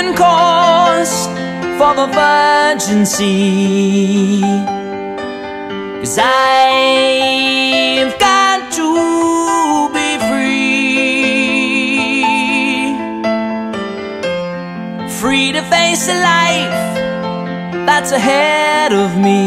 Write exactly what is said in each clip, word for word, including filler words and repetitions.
maiden course for the virgin sea, 'cause I've got to be free, free to face a life that's ahead of me.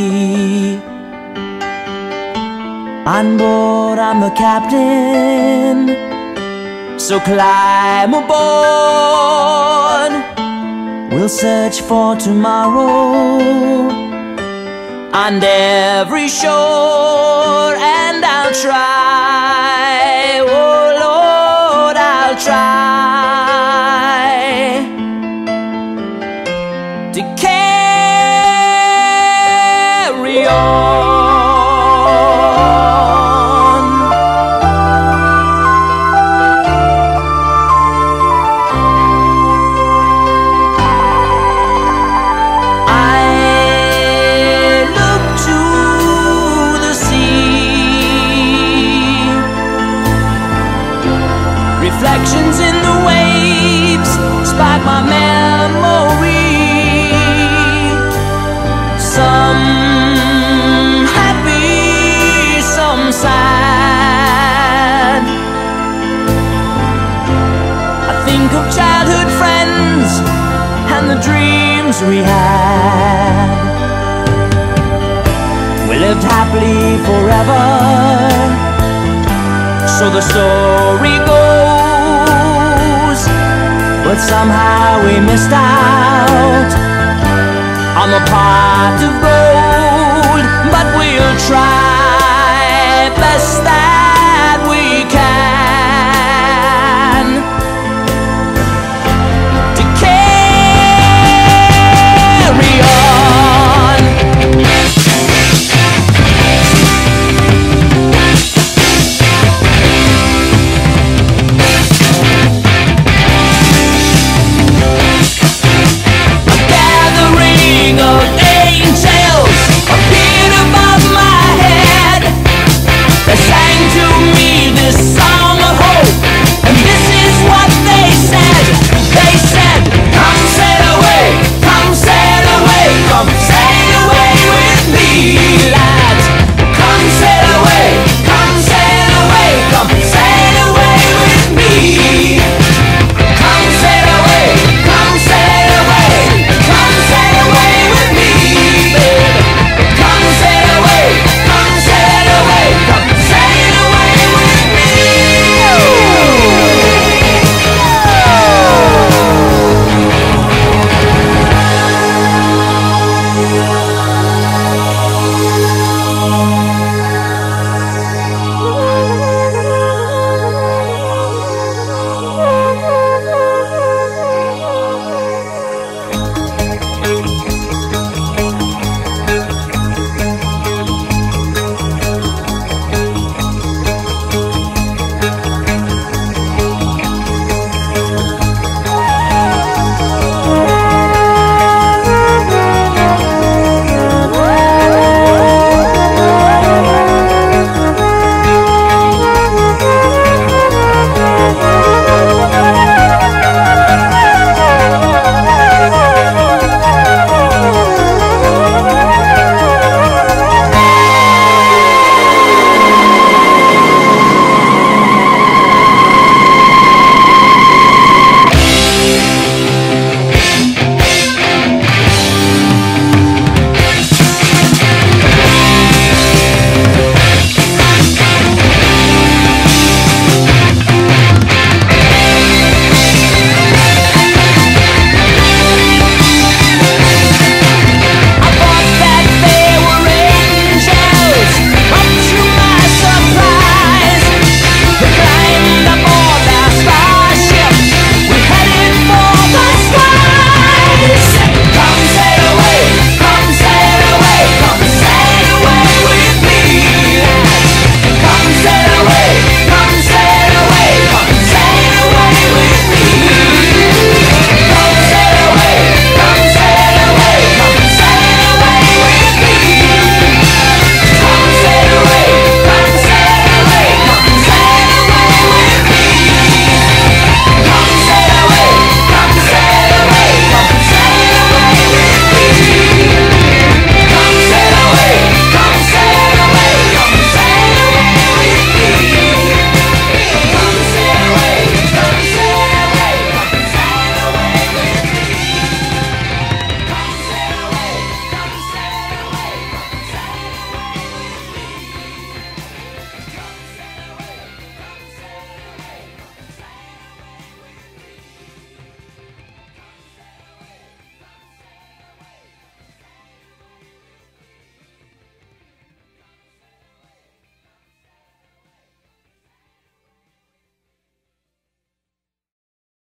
On board I'm the captain, so climb aboard. We'll search for tomorrow on every shore, and I'll try, oh Lord, I'll try to carry on. Reflections in the waves spark my memory, some happy, some sad. I think of childhood friends and the dreams we had. We lived happily forever, so the story goes, but somehow we missed out on the pot of gold. But we'll try.